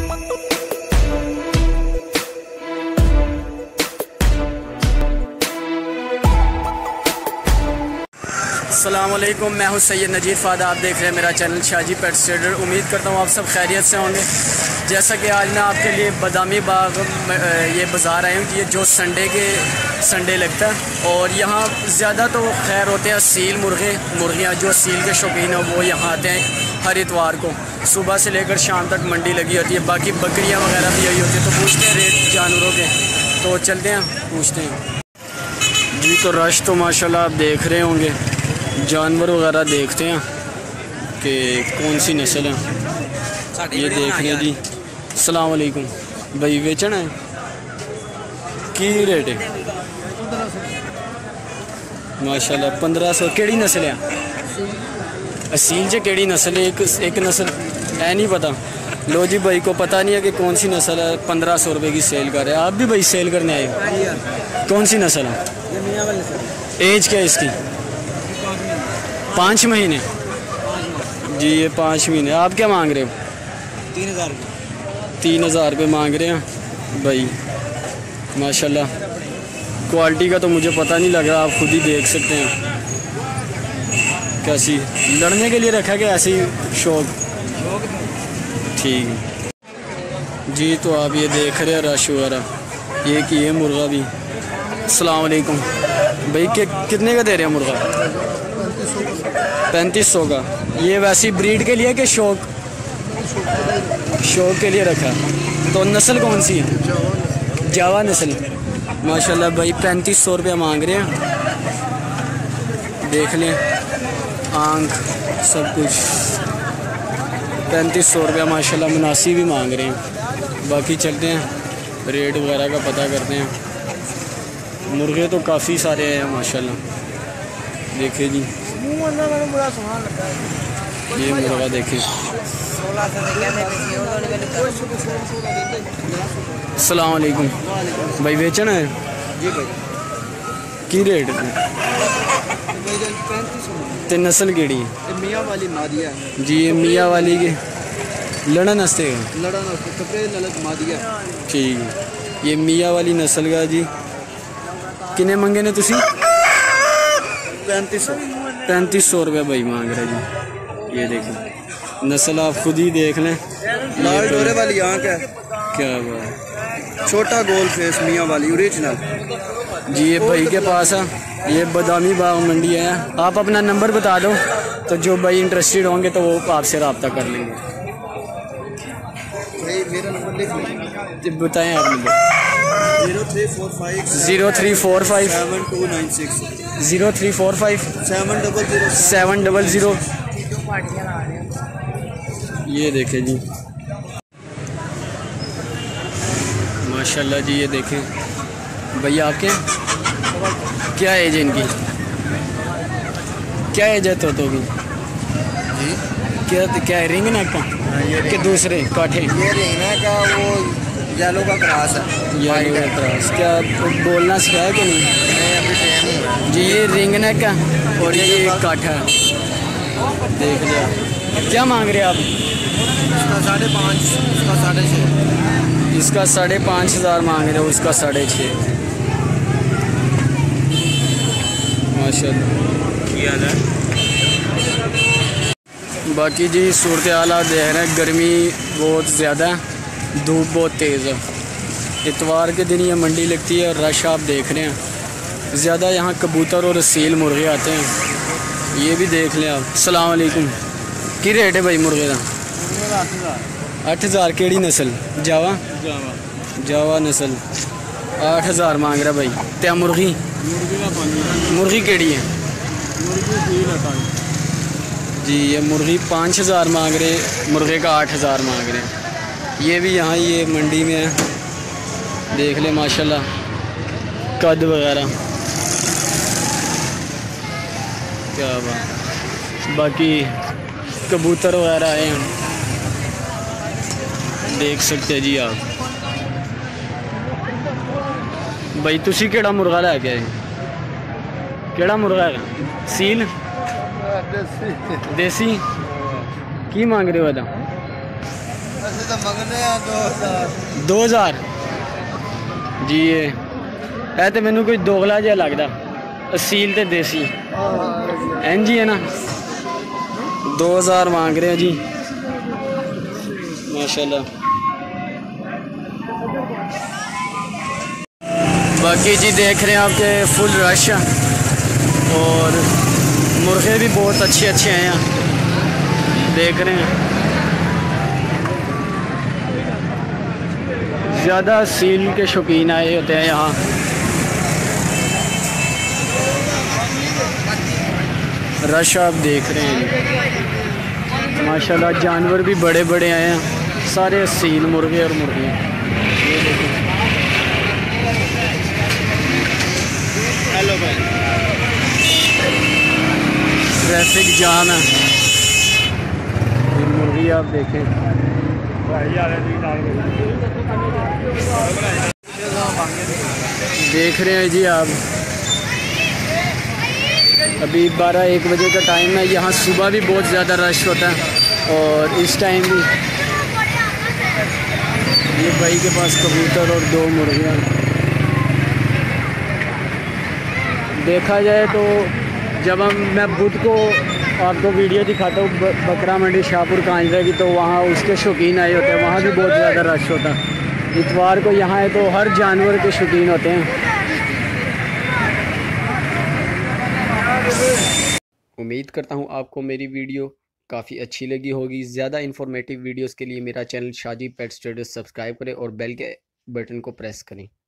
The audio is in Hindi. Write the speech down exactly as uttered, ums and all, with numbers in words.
अस्सलाम वालेकुम, मैं हूं सैयद नजीर फादा। आप देख रहे हैं मेरा चैनल शाहजी पेट्स ट्रेडर। उम्मीद करता हूं आप सब खैरियत से होंगे। जैसा कि आज मैं आपके लिए बादामी बाग ये बाज़ार आए हूँ कि ये जो संडे के संडे लगता है, और यहाँ ज़्यादा तो खैर होते हैं सील मुर्गे मुर्गियाँ। जो सील के शौकीन हैं वो यहाँ आते हैं हर इतवार को, सुबह से लेकर शाम तक मंडी लगी होती है। बाकी बकरियाँ वगैरह भी यही होती है। तो पूछते हैं रेट जानवरों के, तो चलते हैं पूछते हैं जी। तो रश तो माशाल्लाह आप देख रहे होंगे, जानवर वगैरह देखते हैं कि कौन सी नस्ल है। ये देख रहे हैं जी। अस्सलाम वालेकुम भाई, बेचना है की रेट है? माशाल्लाह पंद्रह सौ। केड़ी नस्ल है? असील च केड़ी नस्ल है? एक एक नस्ल है नहीं पता। लो जी, भाई को पता नहीं है कि कौन सी नस्ल है। पंद्रह सौ रुपये की सेल कर रहे हैं। आप भी भाई सेल करने आए हो? कौन सी नस्ल है? एज क्या है इसकी? पाँच महीने जी। ये पाँच महीने। आप क्या मांग रहे हो? तीन हज़ार तीन हज़ार रुपये मांग रहे हैं भाई। माशाल्लाह क्वालिटी का तो मुझे पता नहीं लग रहा, आप खुद ही देख सकते हैं। कैसी लड़ने के लिए रखा गया, ऐसी शौक? ठीक है जी। तो आप ये देख रहे हैं रश वगैरह। ये कि ये मुर्गा भी। अस्सलाम वालेकुम भाई, के कितने का दे रहे हैं मुर्गा? पैंतीस सौ का। ये वैसी ब्रीड के लिए कि शौक शौक के लिए रखा? तो नस्ल कौन सी है? जावा नस्ल। माशाल्लाह भाई पैंतीस सौ रुपया मांग रहे हैं। देख लें आंख सब कुछ। पैंतीस सौ रुपया माशाल्लाह मुनासिब ही मांग रहे हैं। बाकी चलते हैं रेट वगैरह का पता करते हैं। मुर्गे तो काफ़ी सारे हैं माशाल्लाह। देखिए जी, ये मुर्गा देखिए। अस्सलाम वालेकुम भाई, बेचना है जी भाई? की रेट? ते नस्ल केड़ी है? मियाँ वाली मादिया जी। ये मियाँ वाली के लड़न हस्ते लड़न कपड़े ललत मादिया। ठीक है। ये मियाँ वाली नस्ल का जी। किन्ने मंगे ने तुसी? पैंतीस सौ पैंतीस सौ रुपये भाई मांग रहे जी। ये देखो नस्ल आप खुद ही देख लें। लाल डोरे वाली आँख है। क्या बात। छोटा गोल फेस मियाँ वाली ओरिजिनल जी। ये भाई के पास है, ये बादामी बाग मंडी है। आप अपना नंबर बता दो तो जो भाई इंटरेस्टेड होंगे तो वो आपसे रब्ता कर लेंगे। भाई मेरा नंबर लिख लें जी, बताएं आप नंबर। Zero three four five zero three four five seven two nine six zero three four five seven double zero seven double zero. ये देखें जी माशाल्लाह जी। ये देखें भैया, आपके क्या एज है इनकी? क्या एज है तोतों की? जी क्या क्या है? रिंग नेक का कि दूसरे काठे? ये रिंगना का वो येलो का क्रॉस है। येलो का क्रॉस। क्या बोलना सिखाया कि नहीं? मैं अभी ट्रेन हूँ जी। ये रिंग नेक का और ये काठा है। देख लिया। क्या मांग रहे हैं आप? इसका साढ़े पाँच, इसका साढ़े छः। इसका साढ़े पाँच हज़ार मांग रहे हो, उसका साढ़े छः। माशाल्लाह। बाकी जी सूरत हाल आप देख रहे हैं, गर्मी बहुत ज़्यादा है, धूप बहुत तेज़ है। इतवार के दिन ये मंडी लगती है, रश आप देख रहे हैं ज़्यादा। यहाँ कबूतर और सील मुर्गे आते हैं। ये भी देख लें आप। अस्सलाम वालेकुम। की रेट है भाई मुर्गे का? अठ हज़ार। केड़ी नस्ल? जावा जावा जावा नस्ल। आठ हज़ार मांग रहा भाई। त्या मुर्गी मुर्गी केड़ी है जी? ये मुर्गी पाँच हज़ार मांग रहे, मुर्गे का आठ हज़ार मांग रहे। ये भी यहाँ ये मंडी में है। देख ले माशाल्लाह कद वगैरह क्या बात। बाकी कबूतर वगैरह आए हैं, देख सकते हैं जी आप। भाई तुसी केड़ा मुर्गा लैके आए? केड़ा मुर्गा है? सील देसी की मांग रहे हो? तो मंगने हैं दो हजार दो हज़ार जी। ये है तो मैनू कोई दोगला जिहा लगदा, असील ते देसी एन जी है ना। दो हज़ार मांग रहे हैं जी माशाल्लाह। बाकी जी देख रहे हैं आपके फुल रश है और मुर्गे भी बहुत अच्छे अच्छे हैं यहाँ देख रहे हैं। ज़्यादा सील के शौकीन आए होते हैं यहाँ। रश आप देख रहे हैं माशाल्लाह। जानवर भी बड़े बड़े आए हैं, सारे सील मुर्गे और मुर्गियाँ। हेलो भाई, ट्रैफिक जाम है। ये मुर्गी आप देखें, देख रहे हैं जी आप। अभी बारह एक बजे का टाइम है। यहाँ सुबह भी बहुत ज़्यादा रश होता है और इस टाइम भी। ये भाई के पास कबूतर और दो मुर्गियाँ। देखा जाए तो जब हम मैं बुध को आपको वीडियो दिखाता हूँ बकरा मंडी शाहपुर कांजरा की, तो वहाँ उसके शौकीन आए होते हैं, वहाँ भी बहुत ज़्यादा रश होता है। इतवार को यहाँ है तो हर जानवर के शौकीन होते हैं। उम्मीद करता हूँ आपको मेरी वीडियो काफ़ी अच्छी लगी होगी। ज़्यादा इन्फॉर्मेटिव वीडियोस के लिए मेरा channel Shaji pets traders subscribe करें और बेल के बटन को प्रेस करें।